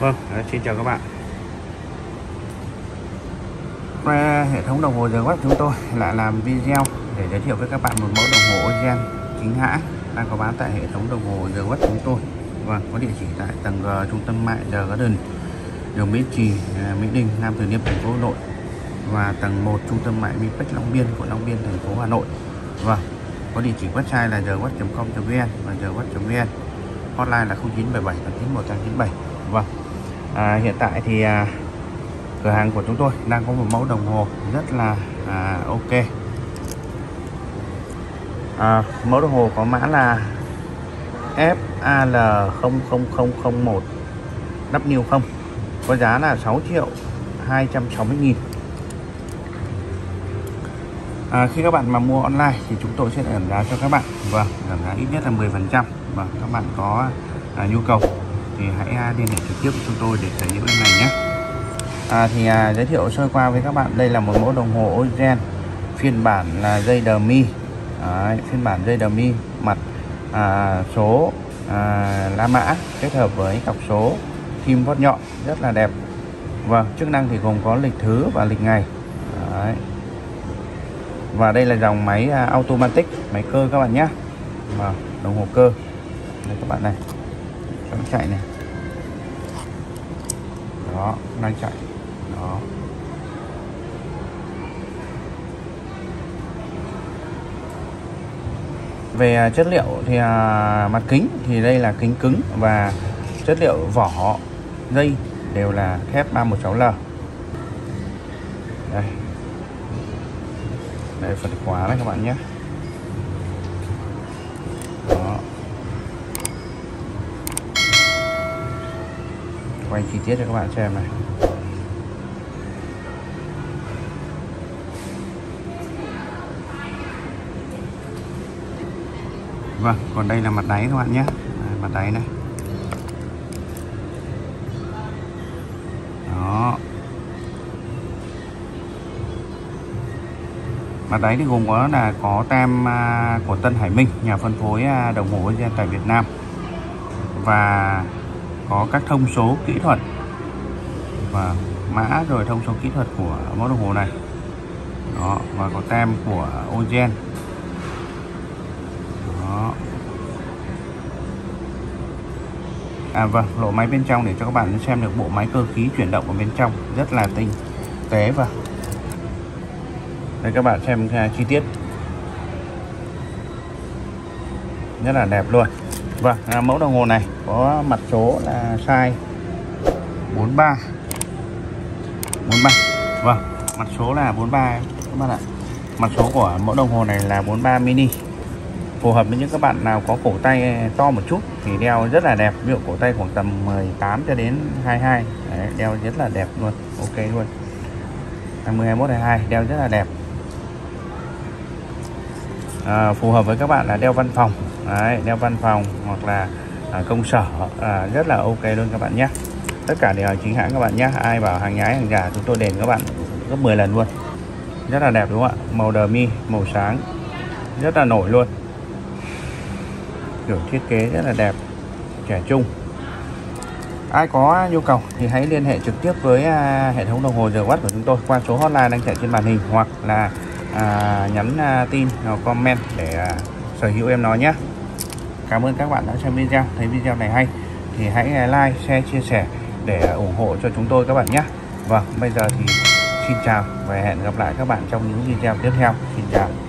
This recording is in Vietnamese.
Vâng, xin chào các bạn. Qua hệ thống đồng hồ giờ Watt chúng tôi lại làm video để giới thiệu với các bạn một mẫu đồng hồ Ogen chính hãng đang có bán tại hệ thống đồng hồ giờ Watt chúng tôi. Vâng, có địa chỉ tại tầng G trung tâm mại The Garden, đường Mỹ Trì, Mỹ Đình, Nam Từ Liêm, thành phố Hà Nội, và tầng 1 trung tâm mại Mipex Long Biên, quận Long Biên, thành phố Hà Nội. Vâng, có địa chỉ website là thewatt.com.vn và thewatt.vn. Hotline là 0977 891 Vâng, hiện tại thì cửa hàng của chúng tôi đang có một mẫu đồng hồ rất là ok. Mẫu đồng hồ có mã là FAL00001 W0, có giá là 6.260.000. Khi các bạn mà mua online thì chúng tôi sẽ giảm giá cho các bạn, vâng, giảm giá ít nhất là 10%. Và các bạn có nhu cầu thì hãy liên hệ trực tiếp với chúng tôi để sở hữu cái này nhé. Giới thiệu sơ qua với các bạn, đây là một mẫu đồng hồ Ogen phiên bản là dây dummy. Phiên bản dây dummy mặt số La Mã kết hợp với cọc số kim vót nhọn rất là đẹp. Vâng, chức năng thì gồm có lịch thứ và lịch ngày. Và đây là dòng máy automatic, máy cơ các bạn nhé. Đồng hồ cơ đây các bạn này, nó chạy này, đó, đang chạy đó. Về chất liệu thì mặt kính thì đây là kính cứng, và chất liệu vỏ dây đều là thép 316L. Đây phần khóa đấy các bạn nhé. Đó, quay chi tiết cho các bạn xem này. Vâng, còn đây là mặt đáy các bạn nhé. Mặt đáy này. Đó. Mặt đáy thì gồm có tem của Tân Hải Minh, nhà phân phối đồng hồ Ogen tại Việt Nam, và có các thông số kỹ thuật và mã rồi thông số kỹ thuật của mẫu đồng hồ này. Đó, và có tem của Ogen. Đó. Vâng, lỗ máy bên trong để cho các bạn xem được bộ máy cơ khí chuyển động ở bên trong rất là tinh tế. Và đây các bạn xem chi tiết rất là đẹp luôn. Vâng, mẫu đồng hồ này có mặt số là size 43. Vâng, mặt số là 43 các bạn ạ. Mặt số của mẫu đồng hồ này là 43 mini, phù hợp với những các bạn nào có cổ tay to một chút thì đeo rất là đẹp. Ví dụ cổ tay khoảng tầm 18 cho đến 22. Đấy, đeo rất là đẹp luôn, ok luôn. 20, 21, 22 đeo rất là đẹp. Phù hợp với các bạn là đeo văn phòng. Đấy, đeo văn phòng hoặc là công sở, rất là ok luôn các bạn nhé. Tất cả đều chính hãng các bạn nhé. Ai bảo hàng nhái hàng giả chúng tôi đền các bạn gấp 10 lần luôn. Rất là đẹp đúng không ạ? Màu dummy, màu sáng, rất là nổi luôn. Kiểu thiết kế rất là đẹp, trẻ trung. Ai có nhu cầu thì hãy liên hệ trực tiếp với hệ thống đồng hồ giờ Watt của chúng tôi qua số hotline đang chạy trên màn hình, hoặc là nhắn tin hoặc comment để sở hữu em nó nhé. Cảm ơn các bạn đã xem video. Thấy video này hay thì hãy like, share, chia sẻ để ủng hộ cho chúng tôi các bạn nhé. Vâng, bây giờ thì xin chào và hẹn gặp lại các bạn trong những video tiếp theo. Xin chào.